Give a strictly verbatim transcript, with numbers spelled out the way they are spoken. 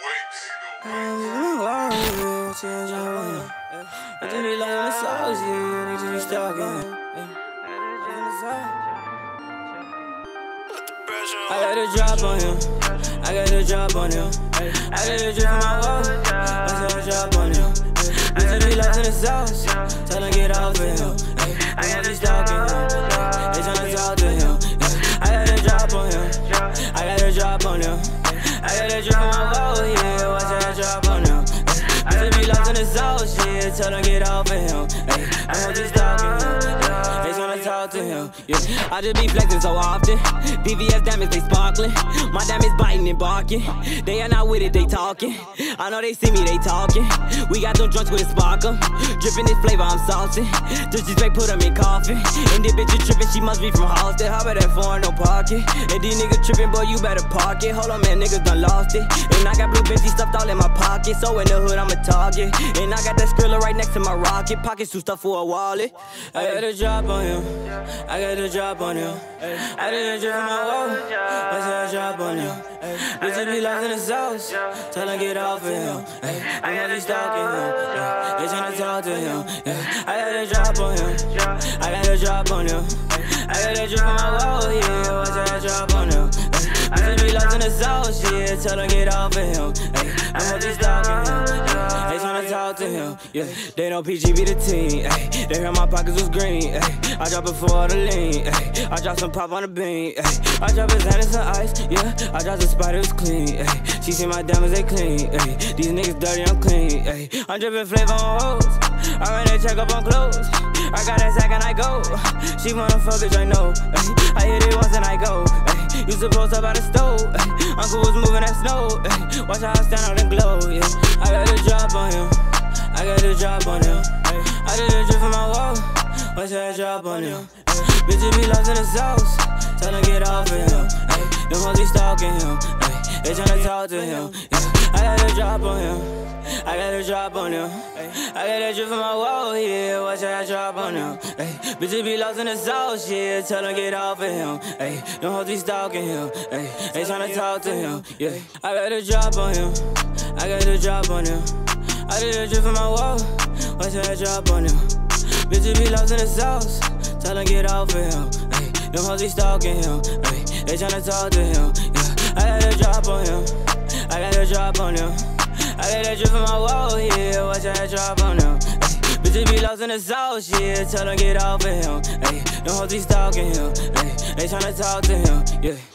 I just be like on the sauce, yeah, they just be stalking. I got a drop on him, I got a drop on him. I got a drip on my wall, I got a drop on him. I just be lost in the sauce, tell him get off of him. I got be stalking him, they tryna talk to him. I got a drop on him, I got a drop on him. I got a drip on my wall, yeah, watch that drop on him. I just be lost in the sauce, shit, tell him get off of him. I don't just stalking him, they tryna talk to him. Yeah, I just be flexing so often. B V S damage, they sparkling. My damage biting and barking. They are not with it, they talking. I know they see me, they talking. We got them drunks with a sparkle. Dripping this flavor, I'm saucy. Disrespect, put them in coffin. And this bitch is tripping, she must be from Halstead. How about that foreign, no parking? And these niggas tripping, boy, you better park it. Hold on, man, niggas done lost it. And I got blue Benji stuffed all in my pocket. So in the hood, I'm a target. And I got that Skrilla right next to my rocket. Pockets too stuffed for a wallet. I got a drop on him. I got a drop on him. I did a drip on my wall. I got a drop on him. Bitch, be lost in the sauce. Tell him get off of him. I must be stalking him. They tryna talk to him. I got a drop on him. I got a drop on him. I got a drip on my wall. Yeah, watch that drop on him. Bitch, be lost in the sauce. Yeah, tell him get off of him. I must be stalking him. They tryna talk to him. Yeah, they know P G be the team. They heard my pockets was green. I drop it for all the lean. I drop some pop on the bean. I drop his hand in some ice. Yeah, I drop the spider was clean. She see my diamonds, they clean. These niggas dirty, I'm clean. I'm dripping flavor on hoes. I ran that check up on clothes. I got that sack and I go. She wanna fuck, bitch, I know. I hit it once and I go. You supposed to by the stove. Uncle was moving that snow. Watch how I stand out and glow. Yeah, I got a drop on him. I got a drop on him. I did a drip from my wall. Watch that drop on him. Bitches be lost in the sauce. Tell him get off of him. Them hoes be stalking him. They tryna talk to him. Yeah, I got a drop on him. I got a drop on him. I got a drip from my wall. Yeah, watch that drop on him. Bitches be lost in the sauce. Yeah, tell him get off of him. Them hoes be stalking him. They tryna talk to him. Yeah, I got a drop on him. I got a drop on him. I did a drip from my wall. Watch that drop on him. Bitches be lost in the sauce. Tell him get off of him. Them hoes be stalking him. They tryna talk to him. Yeah, I got a drop on him. I got a drop on him. I got that drip from my wall. Yeah, watch that drop on him. Bitches be lost in the sauce. Yeah, tell him get off of him. Them hoes be stalking him. They tryna talk to him. Yeah.